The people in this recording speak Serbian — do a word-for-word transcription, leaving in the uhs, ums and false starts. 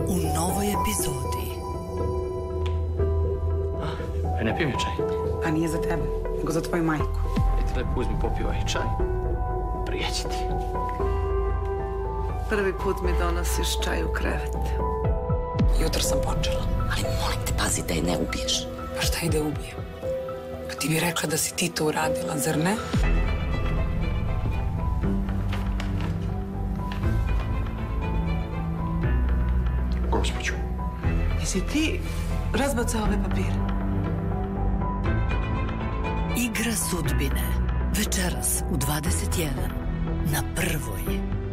u novoj epizodi. A, ne pijem je čaj. Pa nije za tebe, nego za tvoju majku. I ti lepo uzmi popivaj čaj. Prijeći ti. Prvi put mi donosiš čaj u krevet. Jutro sam počela. Ali molim te, pazi da je ne ubiješ. Pa šta ide ubijem? Pa ti bi rekla da si ti to uradila, zar ne? Gospođu. Jesi ti razbacao ove papire? Igra sudbine. Večeras u dvadeset jedan na Prvoj.